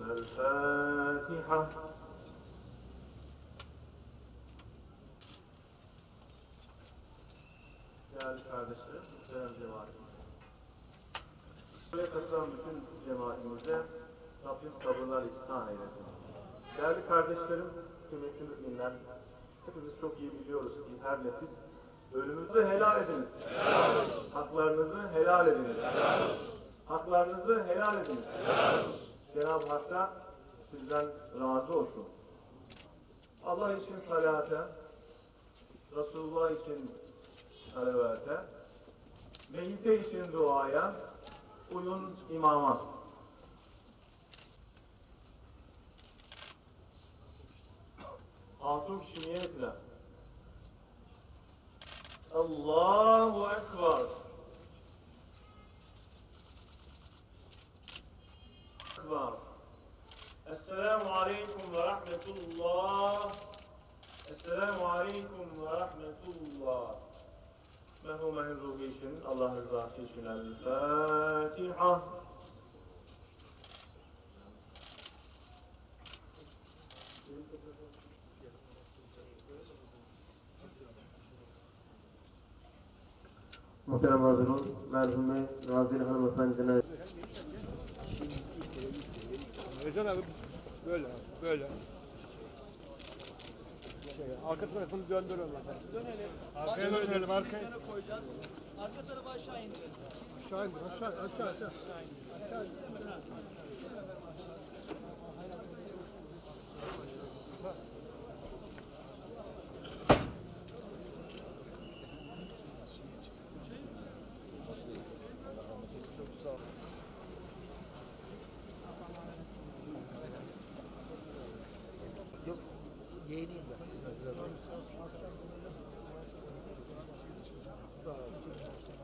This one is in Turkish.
El-Fatiha. Değerli kardeşlerim, muhterem cemaatimiz. Buraya katılan bütün cemaatimize Rabbim sabırlar ihsan eylesin. Değerli kardeşlerim, kıymetli müminler, hepimiz çok iyi biliyoruz ki her nefis ölümünüzü helal ediniz. Helal olsun. Haklarınızı helal ediniz. Helal olsun. Haklarınızı helal ediniz. Helal olsun. Cenab-ı Hak da sizden razı olsun. Allah için salate, Resulullah için salavate, meyyite için duaya, uyun imama. Altın kişi niyesine. Allahu Ekber. Ekber. Esselamu Aleyküm ve Rahmetullah. Esselamu Aleyküm ve Rahmetullah. Merhumenin ruhu için, Allah rızası için El-Fatiha. Muhterem hazırın, merhume Nazire hanımefendine. Rezan abi böyle, böyle. Arka tarafını döndürüyorum zaten. Dönelim. Arkaya dönelim, arkaya. Koyacağız. Arka tarafa aşağı indirelim. Aşağı indir, aşağı indir. Aşağı indir. Çok sağ ol. Yok, yeğeniyim ben. Hazır. Sağ ol.